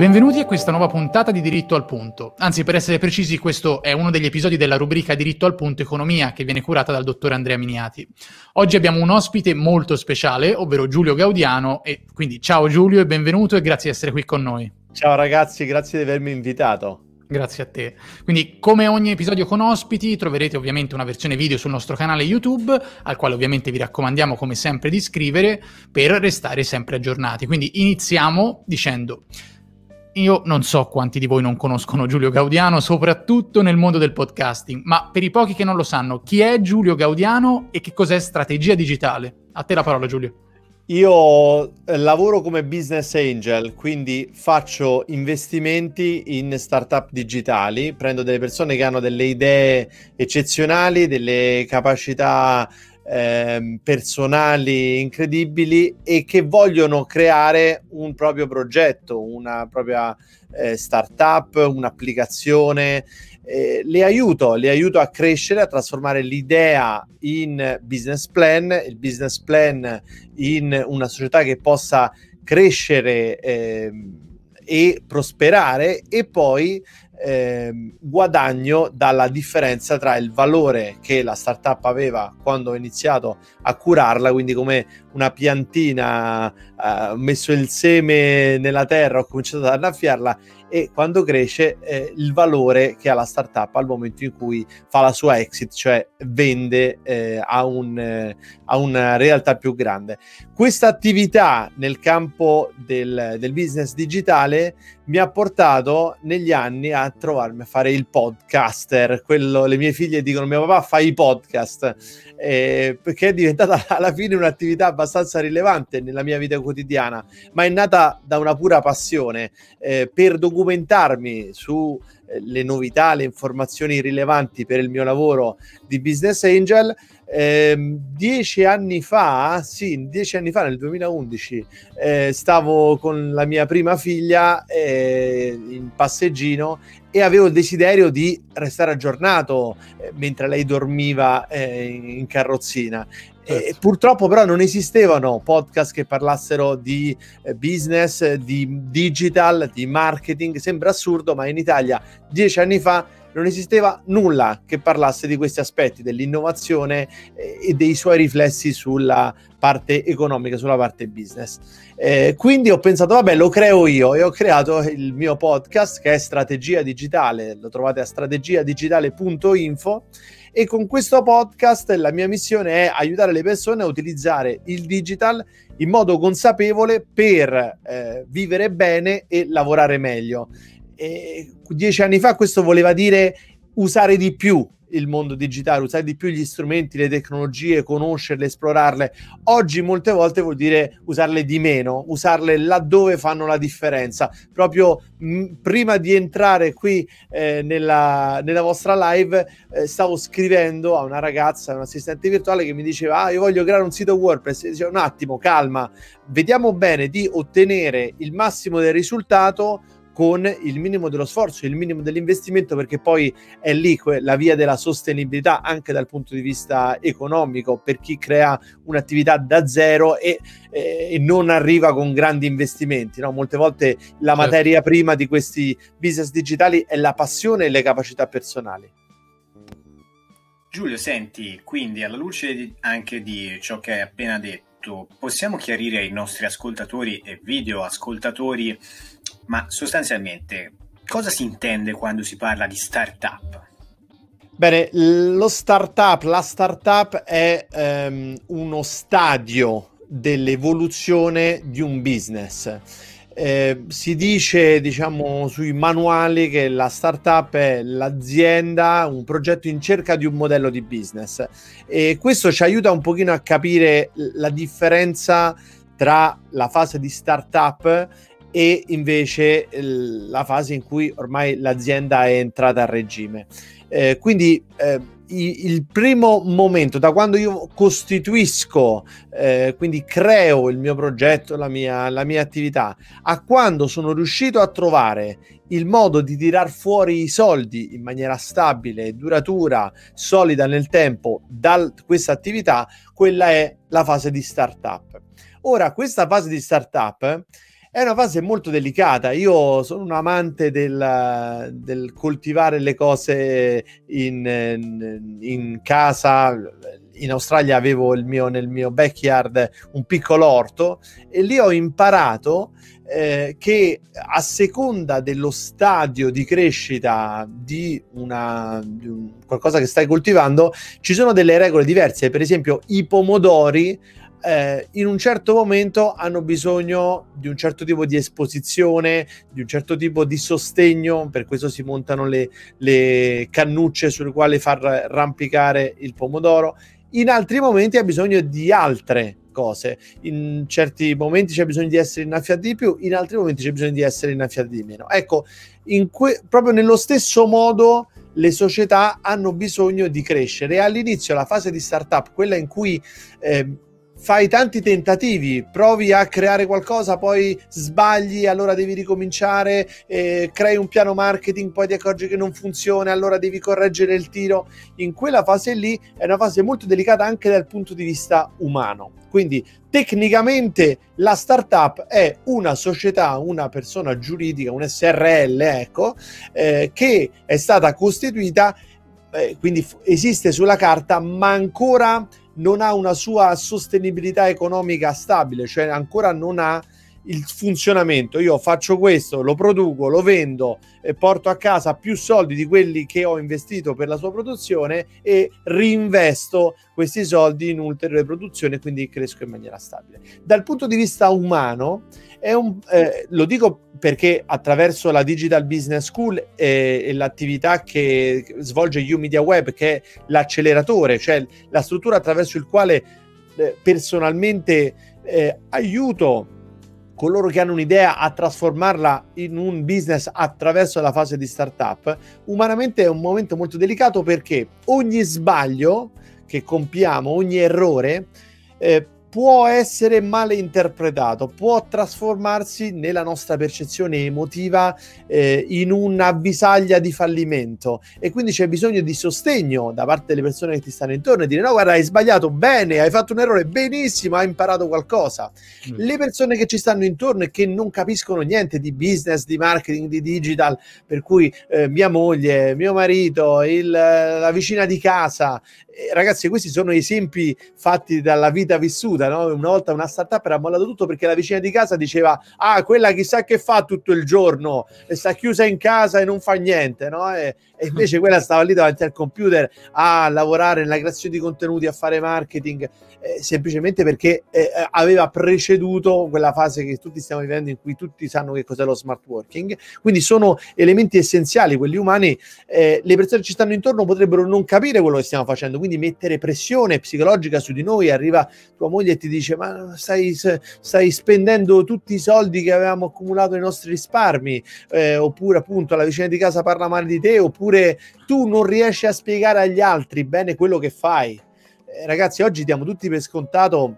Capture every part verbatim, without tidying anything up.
Benvenuti a questa nuova puntata di Diritto al Punto. Anzi, per essere precisi, questo è uno degli episodi della rubrica Diritto al Punto Economia che viene curata dal dottor Andrea Miniati. Oggi abbiamo un ospite molto speciale, ovvero Giulio Gaudiano, e quindi ciao Giulio e benvenuto e grazie di essere qui con noi. Ciao ragazzi, grazie di avermi invitato. Grazie a te. Quindi, come ogni episodio con ospiti, troverete ovviamente una versione video sul nostro canale YouTube, al quale ovviamente vi raccomandiamo come sempre di iscrivere per restare sempre aggiornati. Quindi iniziamo dicendo: io non so quanti di voi non conoscono Giulio Gaudiano, soprattutto nel mondo del podcasting, ma per i pochi che non lo sanno, chi è Giulio Gaudiano e che cos'è strategia digitale? A te la parola, Giulio. Io lavoro come business angel, quindi faccio investimenti in startup digitali, prendo delle persone che hanno delle idee eccezionali, delle capacità eh, personali incredibili e che vogliono creare un proprio progetto, una propria eh, startup, un'applicazione. Eh, le aiuto, le aiuto a crescere, a trasformare l'idea in business plan, il business plan in una società che possa crescere eh, e prosperare, e poi eh, guadagno dalla differenza tra il valore che la startup aveva quando ho iniziato a curarla, quindi come una piantina, eh, ho messo il seme nella terra, ho cominciato ad annaffiarla, e quando cresce eh, il valore che ha la startup al momento in cui fa la sua exit, cioè vende eh, a, un, eh, a una realtà più grande. Questa attività nel campo del, del business digitale mi ha portato negli anni a trovarmi a fare il podcaster. Quello, le mie figlie dicono: mio papà fa i podcast, eh, perché è diventata alla fine un'attività abbastanza rilevante nella mia vita quotidiana, ma è nata da una pura passione eh, per documentarmi su eh, le novità, le informazioni rilevanti per il mio lavoro di business angel. Eh, dieci anni fa, sì, dieci anni fa, nel duemilaundici, eh, stavo con la mia prima figlia eh, in passeggino e avevo il desiderio di restare aggiornato eh, mentre lei dormiva eh, in carrozzina. Certo. E purtroppo però non esistevano podcast che parlassero di eh, business, di digital, di marketing. Sembra assurdo, ma in Italia dieci anni fa non esisteva nulla che parlasse di questi aspetti dell'innovazione eh, e dei suoi riflessi sulla parte economica, sulla parte business. Eh, quindi ho pensato, vabbè, lo creo io, e ho creato il mio podcast, che è Strategia Digitale. Lo trovate a strategia digitale punto info, e con questo podcast la mia missione è aiutare le persone a utilizzare il digital in modo consapevole per eh, vivere bene e lavorare meglio. E dieci anni fa questo voleva dire usare di più il mondo digitale, usare di più gli strumenti, le tecnologie, conoscerle, esplorarle. Oggi molte volte vuol dire usarle di meno, usarle laddove fanno la differenza. Proprio mh, prima di entrare qui eh, nella, nella vostra live eh, stavo scrivendo a una ragazza, un assistente virtuale, che mi diceva: ah, io voglio creare un sito WordPress. E dicevo: un attimo, calma, vediamo bene di ottenere il massimo del risultato con il minimo dello sforzo, il minimo dell'investimento, perché poi è lì la via della sostenibilità anche dal punto di vista economico per chi crea un'attività da zero e, eh, e non arriva con grandi investimenti, no? Molte volte la Certo. materia prima di questi business digitali è la passione e le capacità personali. Giulio, senti, quindi alla luce di, anche di ciò che hai appena detto, possiamo chiarire ai nostri ascoltatori e video ascoltatori, ma sostanzialmente cosa si intende quando si parla di startup? Bene, lo startup, la startup è um, uno stadio dell'evoluzione di un business. Eh, si dice, diciamo, sui manuali che la startup è l'azienda, un progetto in cerca di un modello di business, e questo ci aiuta un pochino a capire la differenza tra la fase di startup e invece la fase in cui ormai l'azienda è entrata a regime. Eh, quindi eh, il primo momento, da quando io costituisco, eh, quindi creo il mio progetto, la mia, la mia attività, a quando sono riuscito a trovare il modo di tirar fuori i soldi in maniera stabile, duratura, solida nel tempo da questa attività, quella è la fase di startup. Ora, questa fase di startup È una fase molto delicata. Io sono un amante del, del coltivare le cose in, in, in casa. In Australia avevo il mio, nel mio backyard un piccolo orto e lì ho imparato eh, che a seconda dello stadio di crescita di, una, di un, qualcosa che stai coltivando, ci sono delle regole diverse. Per esempio i pomodori Eh, in un certo momento hanno bisogno di un certo tipo di esposizione, di un certo tipo di sostegno, per questo si montano le, le cannucce sulle quali far rampicare il pomodoro. In altri momenti ha bisogno di altre cose, in certi momenti c'è bisogno di essere innaffiati di più, in altri momenti c'è bisogno di essere innaffiati di meno. Ecco, in que- proprio nello stesso modo le società hanno bisogno di crescere, e all'inizio la fase di startup, quella in cui eh, fai tanti tentativi, provi a creare qualcosa, poi sbagli, allora devi ricominciare, eh, crei un piano marketing, poi ti accorgi che non funziona, allora devi correggere il tiro. In quella fase lì è una fase molto delicata anche dal punto di vista umano. Quindi tecnicamente la startup è una società, una persona giuridica, un S R L, ecco, eh, che è stata costituita, eh, quindi f- esiste sulla carta, ma ancora non ha una sua sostenibilità economica stabile, cioè ancora non ha il funzionamento. Io faccio questo, lo produco, lo vendo e porto a casa più soldi di quelli che ho investito per la sua produzione e reinvesto questi soldi in ulteriore produzione, quindi cresco in maniera stabile. Dal punto di vista umano è un, eh, lo dico perché attraverso la Digital Business School e, e l'attività che svolge YouMediaWeb, che è l'acceleratore, cioè la struttura attraverso il quale eh, personalmente eh, aiuto coloro che hanno un'idea a trasformarla in un business attraverso la fase di startup. Umanamente è un momento molto delicato, perché ogni sbaglio che compiamo, ogni errore eh, può essere male interpretato, può trasformarsi nella nostra percezione emotiva eh, in un'avvisaglia di fallimento, e quindi c'è bisogno di sostegno da parte delle persone che ti stanno intorno e dire: no, guarda, hai sbagliato, bene, hai fatto un errore, benissimo, hai imparato qualcosa. Mm. Le persone che ci stanno intorno e che non capiscono niente di business, di marketing, di digital, per cui eh, mia moglie, mio marito, il, la vicina di casa, eh, ragazzi, questi sono esempi fatti dalla vita vissuta, no? Una volta una startup era mollato tutto perché la vicina di casa diceva: ah, quella chissà che fa tutto il giorno, e sta chiusa in casa e non fa niente, no? E, e invece quella stava lì davanti al computer a lavorare nella creazione di contenuti, a fare marketing, eh, semplicemente perché eh, aveva preceduto quella fase che tutti stiamo vivendo, in cui tutti sanno che cos'è lo smart working. Quindi sono elementi essenziali, quelli umani. Eh, le persone che ci stanno intorno potrebbero non capire quello che stiamo facendo, quindi mettere pressione psicologica su di noi. Arriva tua moglie e ti dice: ma stai, stai spendendo tutti i soldi che avevamo accumulato nei nostri risparmi, eh, oppure appunto la vicina di casa parla male di te, oppure tu non riesci a spiegare agli altri bene quello che fai. Eh, ragazzi, oggi diamo tutti per scontato,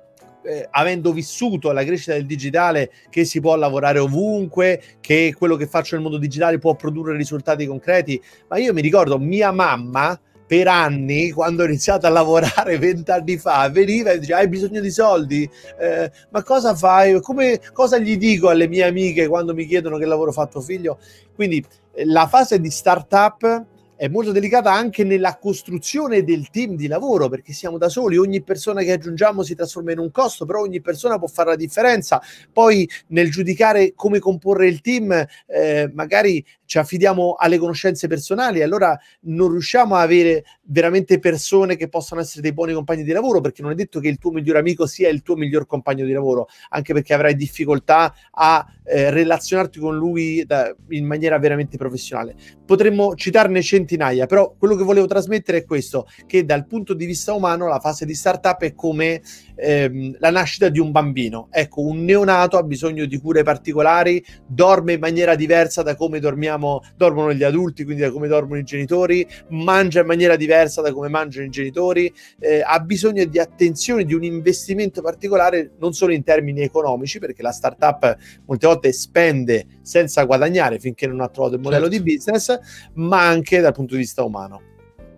eh, avendo vissuto la crescita del digitale, che si può lavorare ovunque, che quello che faccio nel mondo digitale può produrre risultati concreti. Ma io mi ricordo mia mamma, per anni, quando ho iniziato a lavorare vent'anni fa, veniva e diceva: hai bisogno di soldi? Eh, ma cosa fai? Come, cosa gli dico alle mie amiche quando mi chiedono che lavoro fatto, figlio? Quindi eh, la fase di startup è molto delicata anche nella costruzione del team di lavoro, perché siamo da soli, ogni persona che aggiungiamo si trasforma in un costo, però ogni persona può fare la differenza. Poi nel giudicare come comporre il team, eh, magari ci affidiamo alle conoscenze personali, allora non riusciamo a avere veramente persone che possano essere dei buoni compagni di lavoro, perché non è detto che il tuo miglior amico sia il tuo miglior compagno di lavoro, anche perché avrai difficoltà a eh, relazionarti con lui da, in maniera veramente professionale. Potremmo citarne centinaia, però quello che volevo trasmettere è questo, che dal punto di vista umano la fase di startup è come ehm, la nascita di un bambino. Ecco, un neonato ha bisogno di cure particolari, dorme in maniera diversa da come dormiamo dormono gli adulti, quindi da come dormono i genitori, mangia in maniera diversa da come mangiano i genitori, eh, ha bisogno di attenzione, di un investimento particolare, non solo in termini economici, perché la startup molte volte spende senza guadagnare finché non ha trovato il modello, certo, di business, ma anche dal punto di vista umano.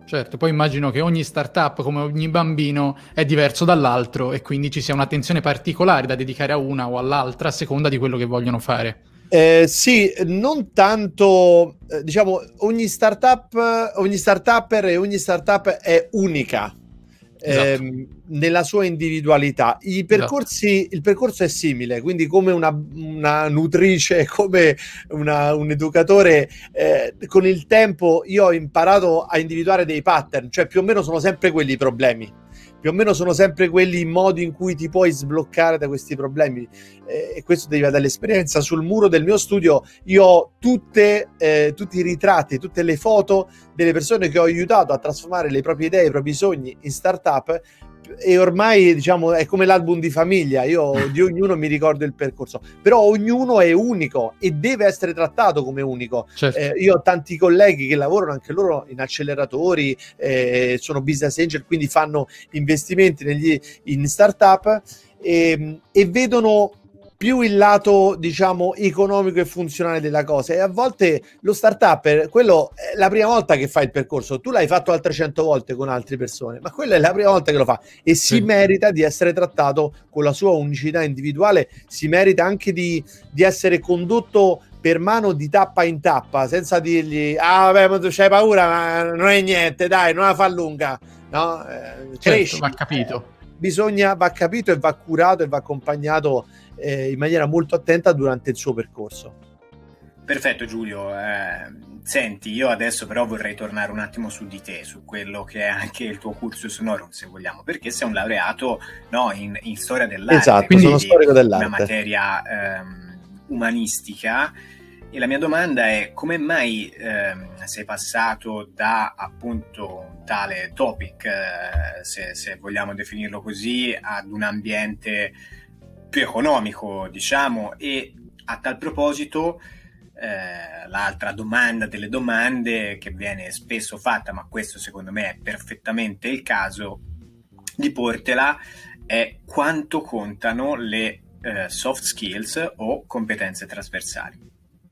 Certo, poi immagino che ogni startup, come ogni bambino, è diverso dall'altro e quindi ci sia un'attenzione particolare da dedicare a una o all'altra a seconda di quello che vogliono fare. Eh, sì, non tanto, eh, diciamo, ogni startup, ogni startupper e ogni startup è unica. Esatto. Ehm, nella sua individualità. I percorsi, esatto. Il percorso è simile, quindi come una, una nutrice, come una, un educatore, eh, con il tempo io ho imparato a individuare dei pattern, cioè più o meno sono sempre quelli i problemi. Più o meno sono sempre quelli i modi in cui ti puoi sbloccare da questi problemi, eh, e questo deriva dall'esperienza. Sul muro del mio studio io ho tutte, eh, tutti i ritratti, tutte le foto delle persone che ho aiutato a trasformare le proprie idee, i propri sogni in startup, e ormai diciamo è come l'album di famiglia, io di ognuno mi ricordo il percorso, però ognuno è unico e deve essere trattato come unico. Certo. Eh, io ho tanti colleghi che lavorano anche loro in acceleratori, eh, sono business angel, quindi fanno investimenti negli, in startup, e, e vedono più il lato, diciamo, economico e funzionale della cosa, e a volte lo startup, quello è la prima volta che fa il percorso, tu l'hai fatto altre cento volte con altre persone, ma quella è la prima volta che lo fa e si sì. merita di essere trattato con la sua unicità individuale, si merita anche di, di essere condotto per mano di tappa in tappa, senza dirgli ah vabbè ma tu c'hai paura, ma non è niente, dai, non la fa lunga, no? Eh, cresci, certo, va capito. Eh, bisogna, va capito e va curato e va accompagnato eh, in maniera molto attenta durante il suo percorso. Perfetto Giulio, eh, senti, io adesso però vorrei tornare un attimo su di te, su quello che è anche il tuo cursus honorum, se vogliamo, perché sei un laureato, no, in, in storia dell'arte. Esatto, quindi sono storico dell'arte. Una materia ehm, umanistica. E la mia domanda è: come mai ehm, sei passato da appunto un tale topic, eh, se, se vogliamo definirlo così, ad un ambiente più economico, diciamo? E a tal proposito, eh, l'altra domanda delle domande che viene spesso fatta, ma questo secondo me è perfettamente il caso di portela, è quanto contano le eh, soft skills o competenze trasversali?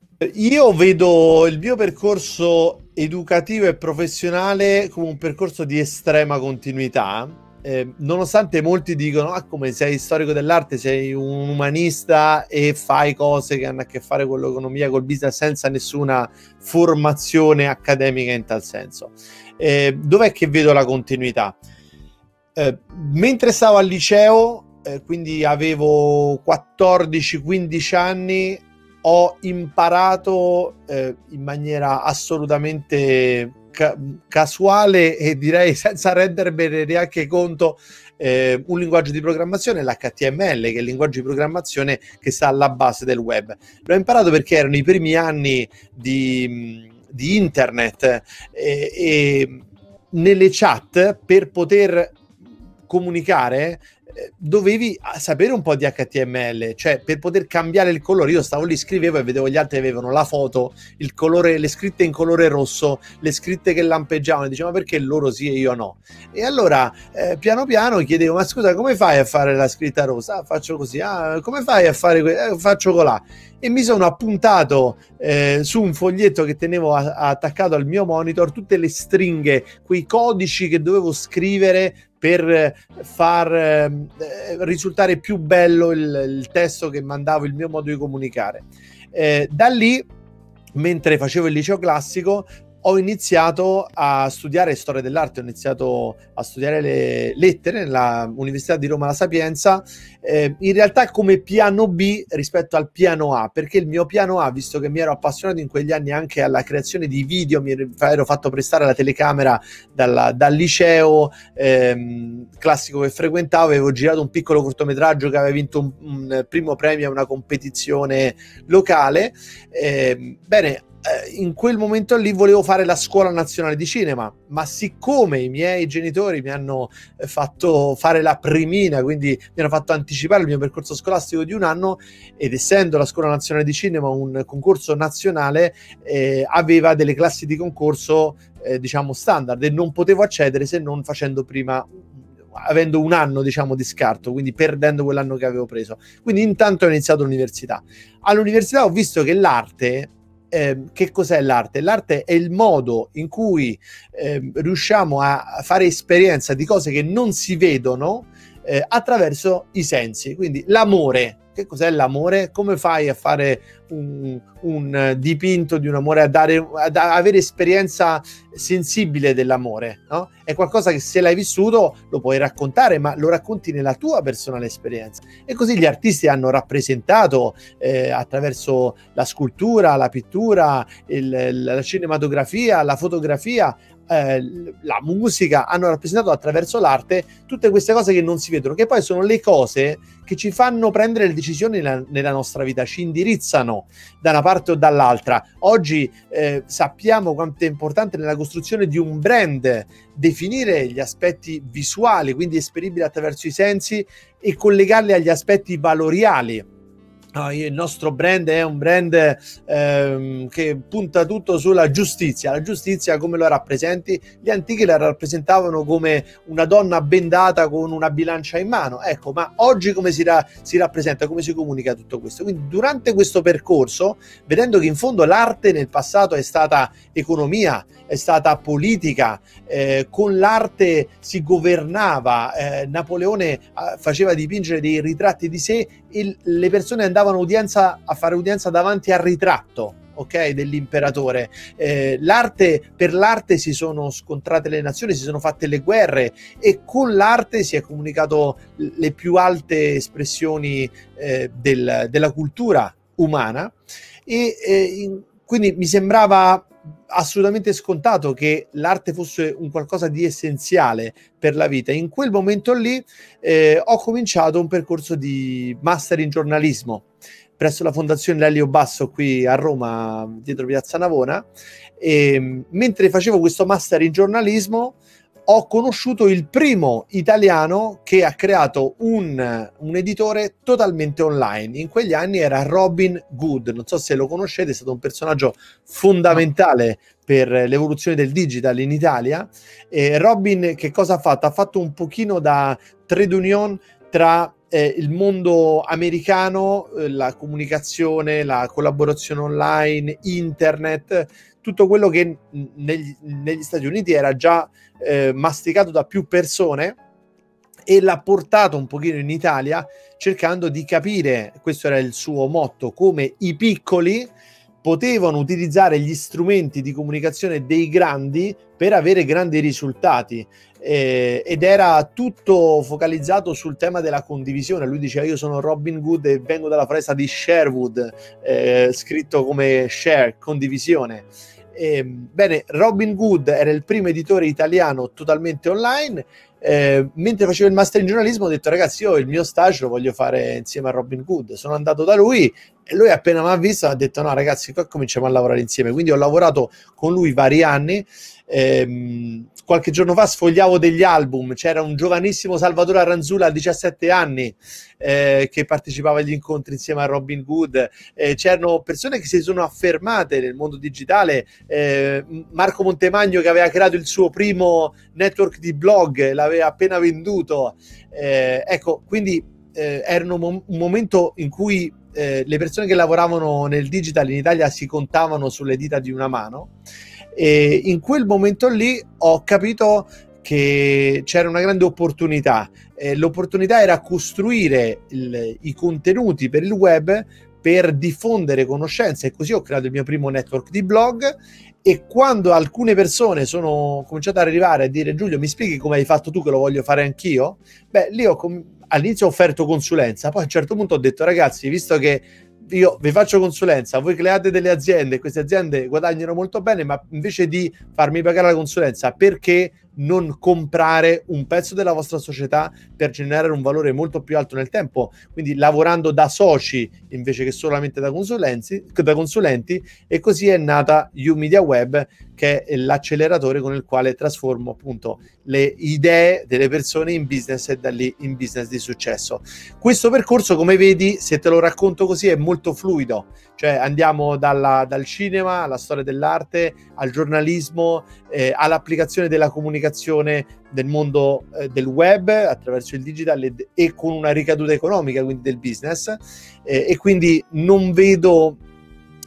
Io vedo il mio percorso educativo e professionale come un percorso di estrema continuità, eh, nonostante molti dicono ah, come sei storico dell'arte, sei un umanista e fai cose che hanno a che fare con l'economia, col business, senza nessuna formazione accademica in tal senso. Eh, dov'è che vedo la continuità? Eh, mentre stavo al liceo, eh, quindi avevo quattordici quindici anni, ho imparato eh, in maniera assolutamente ca- casuale e direi senza rendermene neanche conto eh, un linguaggio di programmazione, l'H T M L, che è il linguaggio di programmazione che sta alla base del web. L'ho imparato perché erano i primi anni di, di internet eh, e nelle chat, per poter comunicare, dovevi sapere un po' di H T M L, cioè per poter cambiare il colore. Io stavo lì, scrivevo e vedevo gli altri avevano la foto, il colore, le scritte in colore rosso, le scritte che lampeggiavano, e dicevo ma perché loro sì e io no? E allora eh, piano piano chiedevo ma scusa come fai a fare la scritta rosa? Ah, faccio così. Ah, come fai a fare eh, faccio colà. E mi sono appuntato eh, su un foglietto che tenevo a- attaccato al mio monitor tutte le stringhe, quei codici che dovevo scrivere per far eh, risultare più bello il, il testo che mandavo, il mio modo di comunicare. Eh, da lì, mentre facevo il liceo classico, ho iniziato a studiare storia dell'arte, ho iniziato a studiare le lettere nella Università di Roma La Sapienza, eh, in realtà come piano B rispetto al piano A, perché il mio piano A, visto che mi ero appassionato in quegli anni anche alla creazione di video, mi ero fatto prestare la telecamera dalla, dal liceo ehm, classico che frequentavo, avevo girato un piccolo cortometraggio che aveva vinto un, un primo premio a una competizione locale, eh, bene, in quel momento lì volevo fare la scuola nazionale di cinema, ma siccome i miei genitori mi hanno fatto fare la primina, quindi mi hanno fatto anticipare il mio percorso scolastico di un anno, ed essendo la scuola nazionale di cinema un concorso nazionale, eh, aveva delle classi di concorso eh, diciamo standard, e non potevo accedere se non facendo prima, avendo un anno diciamo di scarto, quindi perdendo quell'anno che avevo preso. Quindi intanto ho iniziato l'università. All'università ho visto che l'arte eh, che cos'è l'arte? L'arte è il modo in cui eh, riusciamo a fare esperienza di cose che non si vedono eh, attraverso i sensi. Quindi l'amore. Che cos'è l'amore? Come fai a fare un, un dipinto di un amore, a, dare, ad avere esperienza sensibile dell'amore, no? È qualcosa che se l'hai vissuto lo puoi raccontare, ma lo racconti nella tua personale esperienza. E così gli artisti hanno rappresentato eh, attraverso la scultura, la pittura, il, la cinematografia, la fotografia, eh, la musica, hanno rappresentato attraverso l'arte tutte queste cose che non si vedono, che poi sono le cose che ci fanno prendere le decisioni nella, nella nostra vita, ci indirizzano da una parte o dall'altra. Oggi eh, sappiamo quanto è importante nella costruzione di un brand definire gli aspetti visuali, quindi esperibili attraverso i sensi, e collegarli agli aspetti valoriali. No, il nostro brand è un brand ehm, che punta tutto sulla giustizia. La giustizia come lo rappresenti? Gli antichi la rappresentavano come una donna bendata con una bilancia in mano. Ecco, ma oggi come si, ra- si rappresenta, come si comunica tutto questo? Quindi durante questo percorso, vedendo che in fondo l'arte nel passato è stata economia, è stata politica, eh, con l'arte si governava, eh, Napoleone eh, faceva dipingere dei ritratti di sé e le persone andavano udienza, a fare udienza davanti al ritratto, ok, dell'imperatore. Eh, l'arte, per l'arte si sono scontrate le nazioni, si sono fatte le guerre, e con l'arte si è comunicato le più alte espressioni eh, del, della cultura umana, e eh, in, quindi mi sembrava assolutamente scontato che l'arte fosse un qualcosa di essenziale per la vita. In quel momento lì eh, ho cominciato un percorso di master in giornalismo presso la Fondazione Lelio Basso qui a Roma, dietro Piazza Navona, e mentre facevo questo master in giornalismo ho conosciuto il primo italiano che ha creato un, un editore totalmente online. In quegli anni era Robin Good, non so se lo conoscete, è stato un personaggio fondamentale per l'evoluzione del digital in Italia. E Robin che cosa ha fatto? Ha fatto un pochino da trade union tra eh, il mondo americano, eh, la comunicazione, la collaborazione online, internet, tutto quello che negli, negli Stati Uniti era già eh, masticato da più persone, e l'ha portato un pochino in Italia, cercando di capire, questo era il suo motto, come i piccoli potevano utilizzare gli strumenti di comunicazione dei grandi per avere grandi risultati. Eh, ed era tutto focalizzato sul tema della condivisione. Lui diceva: io sono Robin Good e vengo dalla foresta di Sherwood, eh, scritto come share, condivisione. Eh, bene, Robin Good era il primo editore italiano totalmente online. Eh, mentre facevo il master in giornalismo ho detto: ragazzi, io il mio stage lo voglio fare insieme a Robin Good. Sono andato da lui e lui appena mi ha visto ha detto: no ragazzi, qua cominciamo a lavorare insieme. Quindi ho lavorato con lui vari anni. Eh, qualche giorno fa sfogliavo degli album, c'era un giovanissimo Salvatore Aranzula a diciassette anni eh, che partecipava agli incontri insieme a Robin Good, eh, c'erano persone che si sono affermate nel mondo digitale, eh, Marco Montemagno che aveva creato il suo primo network di blog, l'aveva appena venduto, eh, ecco, quindi eh, era un, un momento in cui eh, le persone che lavoravano nel digital in Italia si contavano sulle dita di una mano. E in quel momento lì ho capito che c'era una grande opportunità. Eh, l'opportunità era costruire il, i contenuti per il web per diffondere conoscenze, e così ho creato il mio primo network di blog. E quando alcune persone sono cominciate ad arrivare a dire: Giulio, mi spieghi come hai fatto tu, che lo voglio fare anch'io? Beh, lì ho com- all'inizio ho offerto consulenza, poi a un certo punto ho detto: ragazzi, visto che io vi faccio consulenza, voi create delle aziende, queste aziende guadagnano molto bene, ma invece di farmi pagare la consulenza, perché non comprare un pezzo della vostra società per generare un valore molto più alto nel tempo, quindi lavorando da soci invece che solamente da consulenti, da consulenti. E così è nata YouMedia Web, che è l'acceleratore con il quale trasformo appunto le idee delle persone in business, e da lì in business di successo. Questo percorso, come vedi, se te lo racconto così, è molto fluido, cioè andiamo dalla, dal cinema alla storia dell'arte, al giornalismo, eh, all'applicazione della comunicazione del mondo eh, del web attraverso il digital, e, e con una ricaduta economica, quindi del business, eh, e quindi non vedo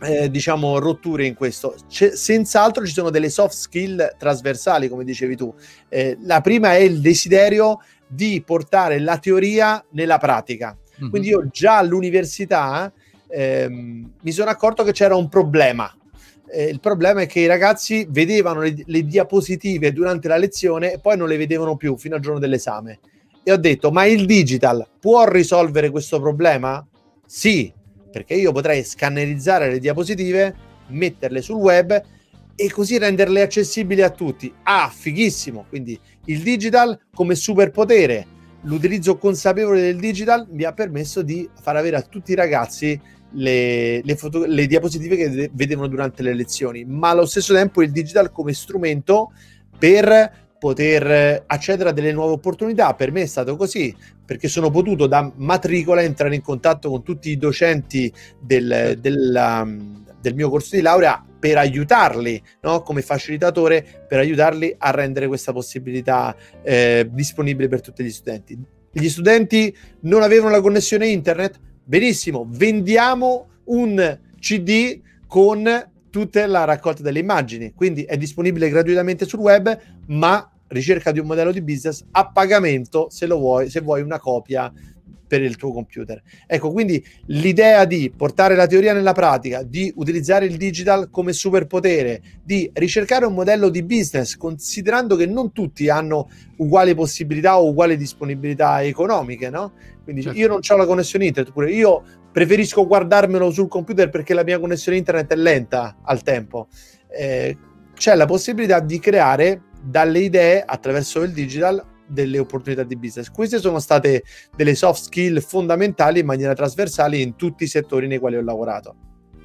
eh, diciamo rotture in questo. C'è, senz'altro ci sono delle soft skill trasversali, come dicevi tu. Eh, la prima è il desiderio di portare la teoria nella pratica. Mm-hmm. Quindi io già all'università ehm, mi sono accorto che c'era un problema. Eh, il problema è che i ragazzi vedevano le, le diapositive durante la lezione e poi non le vedevano più fino al giorno dell'esame. E ho detto, ma il digital può risolvere questo problema? Sì, perché io potrei scannerizzare le diapositive, metterle sul web e così renderle accessibili a tutti. Ah, fighissimo! Quindi il digital come superpotere, l'utilizzo consapevole del digital mi ha permesso di far avere a tutti i ragazzi le, le, foto, le diapositive che vedevano durante le lezioni, ma allo stesso tempo il digital come strumento per poter accedere a delle nuove opportunità. Per me è stato così, perché sono potuto da matricola entrare in contatto con tutti i docenti del, del, del mio corso di laurea per aiutarli, no? Come facilitatore, per aiutarli a rendere questa possibilità eh, disponibile per tutti gli studenti. Gli studenti non avevano la connessione internet? Benissimo, vendiamo un C D con tutta la raccolta delle immagini, quindi è disponibile gratuitamente sul web, ma ricerca di un modello di business a pagamento se lo vuoi, se vuoi una copia per il tuo computer. Ecco, quindi l'idea di portare la teoria nella pratica, di utilizzare il digital come superpotere, di ricercare un modello di business, considerando che non tutti hanno uguali possibilità o uguali disponibilità economiche, no? Quindi certo. Io non ho la connessione internet, pure io preferisco guardarmelo sul computer perché la mia connessione internet è lenta al tempo. Eh, c'è la possibilità di creare dalle idee attraverso il digital delle opportunità di business. Queste sono state delle soft skill fondamentali in maniera trasversale in tutti i settori nei quali ho lavorato.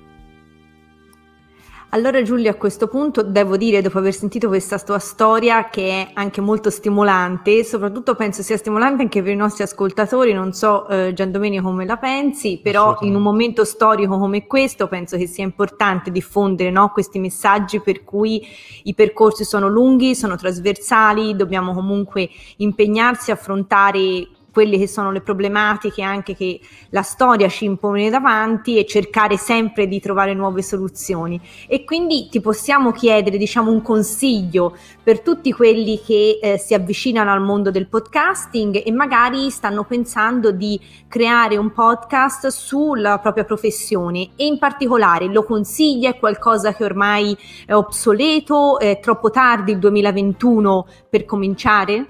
Allora Giulio, a questo punto devo dire, dopo aver sentito questa tua storia, che è anche molto stimolante, soprattutto penso sia stimolante anche per i nostri ascoltatori, non so eh, Gian Domenico come la pensi, però in un momento storico come questo penso che sia importante diffondere, no, questi messaggi per cui i percorsi sono lunghi, sono trasversali, dobbiamo comunque impegnarsi a affrontare quelle che sono le problematiche anche che la storia ci impone davanti e cercare sempre di trovare nuove soluzioni. E quindi ti possiamo chiedere, diciamo, un consiglio per tutti quelli che eh, si avvicinano al mondo del podcasting e magari stanno pensando di creare un podcast sulla propria professione, e in particolare lo consiglia, è qualcosa che ormai è obsoleto, è troppo tardi il duemilaventuno per cominciare?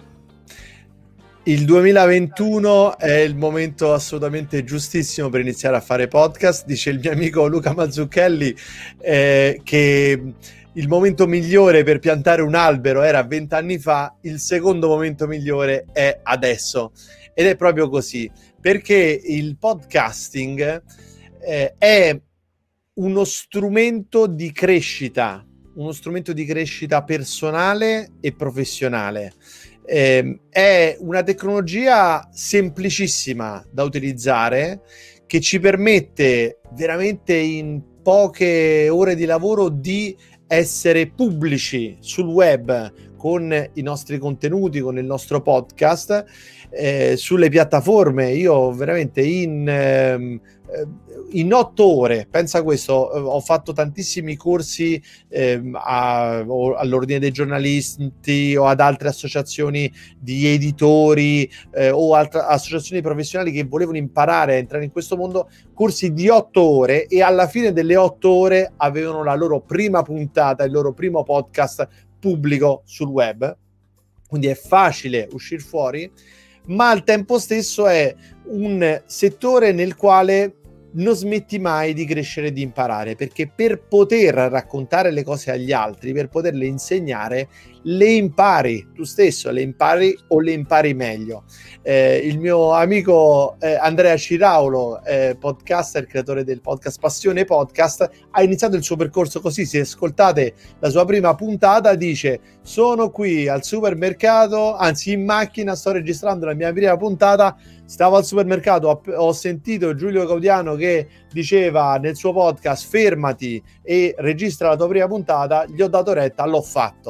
Il duemilaventuno è il momento assolutamente giustissimo per iniziare a fare podcast. Dice il mio amico Luca Mazzucchelli eh, che il momento migliore per piantare un albero era vent'anni fa, il secondo momento migliore è adesso. Ed è proprio così, perché il podcasting eh, è uno strumento di crescita, uno strumento di crescita personale e professionale. Eh, è una tecnologia semplicissima da utilizzare, che ci permette veramente in poche ore di lavoro di essere pubblici sul web con i nostri contenuti, con il nostro podcast, eh, sulle piattaforme. Io veramente in, eh, in otto ore, pensa a questo, ho fatto tantissimi corsi eh, a, all'Ordine dei Giornalisti o ad altre associazioni di editori eh, o altre associazioni professionali che volevano imparare a entrare in questo mondo, corsi di otto ore, e alla fine delle otto ore avevano la loro prima puntata, il loro primo podcast pubblico sul web. Quindi è facile uscire fuori, ma al tempo stesso è un settore nel quale non smetti mai di crescere e di imparare, perché per poter raccontare le cose agli altri, per poterle insegnare, le impari tu stesso, le impari o le impari meglio. Eh, il mio amico eh, Andrea Ciraulo, eh, podcaster, creatore del podcast Passione Podcast, ha iniziato il suo percorso così. Se ascoltate la sua prima puntata, dice: sono qui al supermercato, anzi in macchina, sto registrando la mia prima puntata, stavo al supermercato, ho, ho sentito Giulio Gaudiano che diceva nel suo podcast fermati e registra la tua prima puntata, gli ho dato retta, l'ho fatto.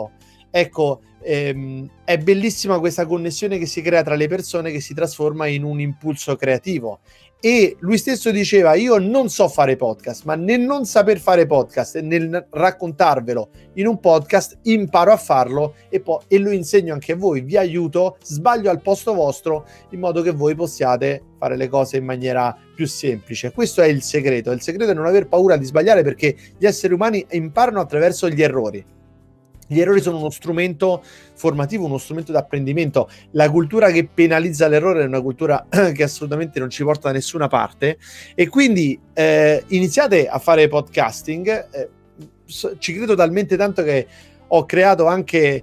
ecco, ehm, è bellissima questa connessione che si crea tra le persone, che si trasforma in un impulso creativo. E lui stesso diceva: io non so fare podcast, ma nel non saper fare podcast e nel raccontarvelo in un podcast imparo a farlo e, poi, e lo insegno anche a voi, vi aiuto, sbaglio al posto vostro in modo che voi possiate fare le cose in maniera più semplice. Questo è il segreto, il segreto è non aver paura di sbagliare, perché gli esseri umani imparano attraverso gli errori. Gli errori sono uno strumento formativo, uno strumento di apprendimento. La cultura che penalizza l'errore è una cultura che assolutamente non ci porta da nessuna parte, e quindi eh, iniziate a fare podcasting. Eh, ci credo talmente tanto che ho creato anche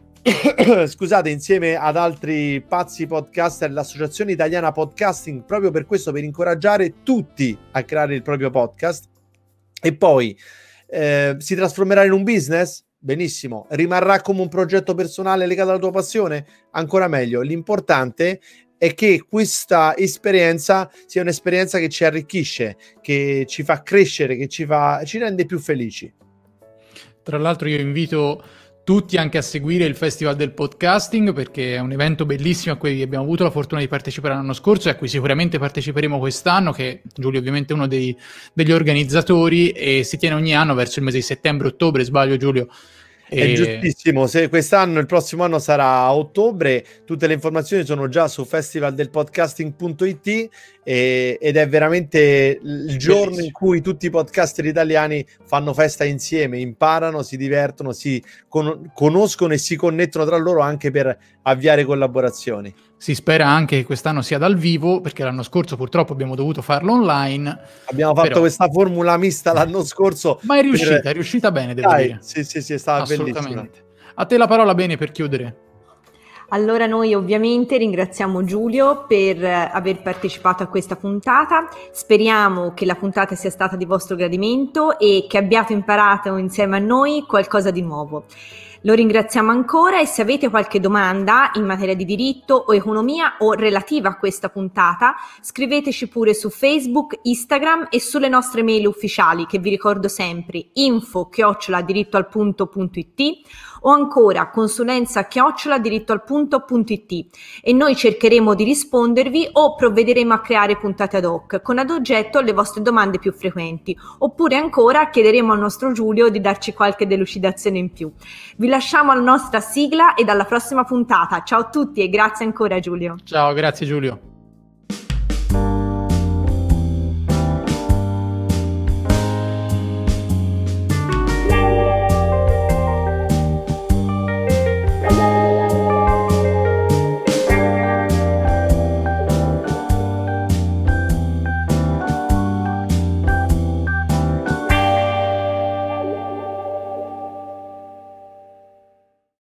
scusate, insieme ad altri pazzi podcaster, l'Associazione Italiana Podcasting, proprio per questo, per incoraggiare tutti a creare il proprio podcast. E poi eh, si trasformerà in un business? Benissimo. Rimarrà come un progetto personale legato alla tua passione? Ancora meglio. L'importante è che questa esperienza sia un'esperienza che ci arricchisce, che ci fa crescere, che ci fa, ci rende più felici. Tra l'altro io invito tutti anche a seguire il Festival del Podcasting, perché è un evento bellissimo a cui abbiamo avuto la fortuna di partecipare l'anno scorso e a cui sicuramente parteciperemo quest'anno, che Giulio ovviamente è uno dei, degli organizzatori, e si tiene ogni anno verso il mese di settembre-ottobre, sbaglio Giulio? È e... giustissimo, se quest'anno, il prossimo anno sarà a ottobre. Tutte le informazioni sono già su festival del podcasting punto it e, ed è veramente il giorno Bellissimo. in cui tutti i podcaster italiani fanno festa insieme, imparano, si divertono, si con- conoscono e si connettono tra loro anche per avviare collaborazioni. Si spera anche che quest'anno sia dal vivo, perché l'anno scorso purtroppo abbiamo dovuto farlo online. Abbiamo fatto però... questa formula mista l'anno scorso. Ma è riuscita, per... è riuscita bene, devo Dai, dire. Sì, sì, sì, è stata bellissima. A te la parola, Bene, per chiudere. Allora noi ovviamente ringraziamo Giulio per aver partecipato a questa puntata, speriamo che la puntata sia stata di vostro gradimento e che abbiate imparato insieme a noi qualcosa di nuovo. Lo ringraziamo ancora, e se avete qualche domanda in materia di diritto o economia o relativa a questa puntata, scriveteci pure su Facebook, Instagram e sulle nostre mail ufficiali, che vi ricordo sempre: info chiocciola diritto al punto punto it o ancora consulenza chiocciola diritto al punto punto it, e noi cercheremo di rispondervi o provvederemo a creare puntate ad hoc con ad oggetto le vostre domande più frequenti, oppure ancora chiederemo al nostro Giulio di darci qualche delucidazione in più. Vi lasciamo alla nostra sigla e alla prossima puntata. Ciao a tutti e grazie ancora Giulio. Ciao, grazie Giulio.